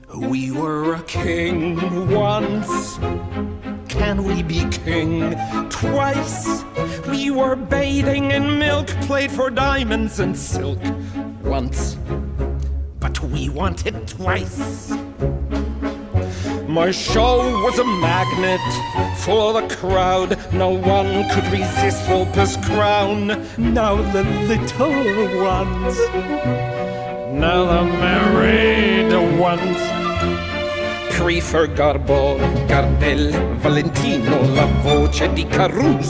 We were a king once. Can we be king twice? We were bathing in milk, played for diamonds and silk once, but we want it twice. My show was a magnet for the crowd. No one could resist Wolper's crown. Now the little ones, now the married ones prefer Garbo, Gardel, Valentino, la voce di Caruso.